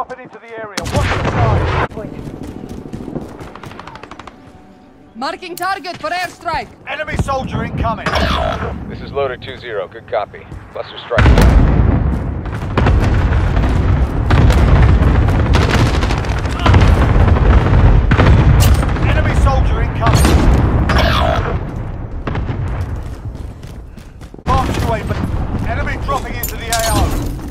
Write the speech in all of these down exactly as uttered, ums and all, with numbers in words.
dropping into the area. Watch the sky. Marking target for airstrike. Enemy soldier incoming. This is loader two zero. Good copy. Cluster strike. Soldier incoming. March U A V. Enemy dropping into the A O.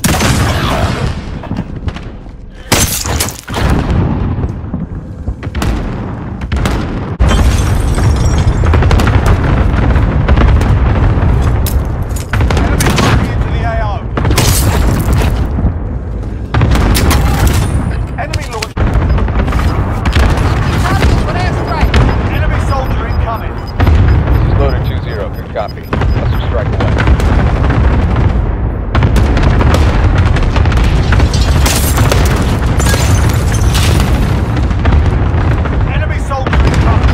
Copy. Cluster strike away. Enemy soldier incoming.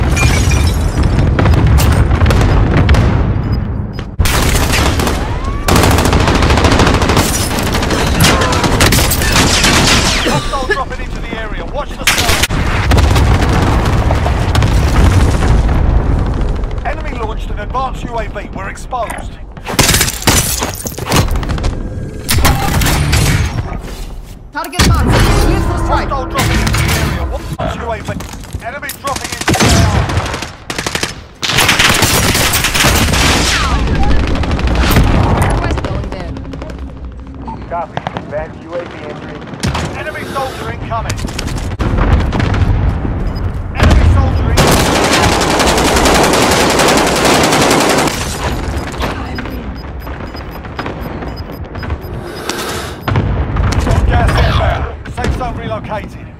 Hostile dropping into the area. Watch the sky. Launched an advanced U A V. We're exposed. Target marked. Clear for strike. Hostile dropping into the area. Watch U A V. Enemy dropping into the area. Request going there. Copy. Advanced U A V entry. Enemy soldier incoming. Enemy soldier incoming. Gas inbound. Safe zone relocated.